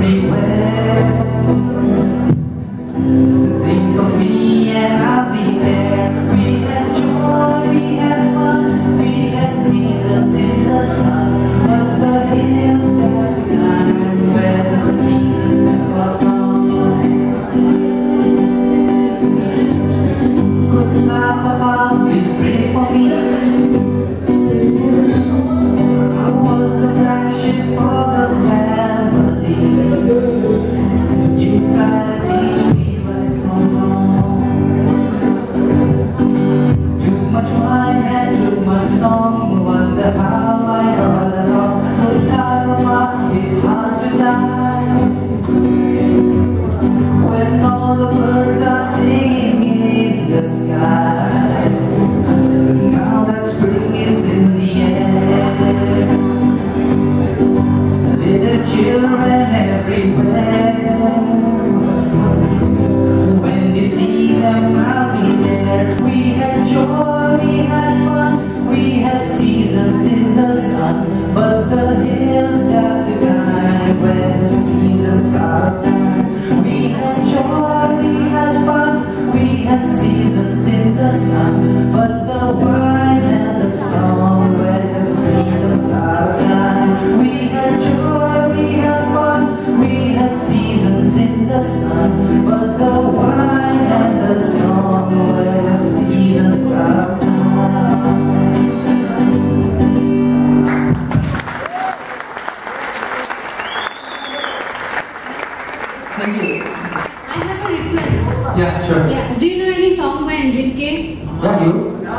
everywhere. Think of me and I'll be there. We had joy, we had fun, we had seasons in the sun, but the hills that we climbed where the seasons are gone. Goodbye, Papa, please pray for me. I was the black sheep for the family. You gotta teach me right from wrong. Too much wine and too much song. Wonder how I got along. Good time of mine, it's hard to die when all the birds are singing in the sky. But now that spring is in the air, little children everywhere. When you see them, I'll be there. We had joy, we had fun, we had seasons in the sun, but the hills got the kind where the seasons are done. We had joy, we had fun, we had seasons in the sun, but the wine and the song where the seasons are done. We had joy, we had fun, we had seasons in the sun, but the wine and the song where the seasons are done. Thank you. I have a request. Yeah, sure. Yeah. Do you know any song by Enrique? Yeah, you?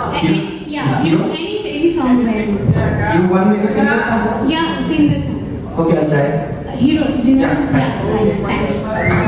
Any song by Enrique? You want me to sing that song? Yeah, sing that song. Okay, I'll try. Hero, do you know? Yeah. Yeah, right. Thanks.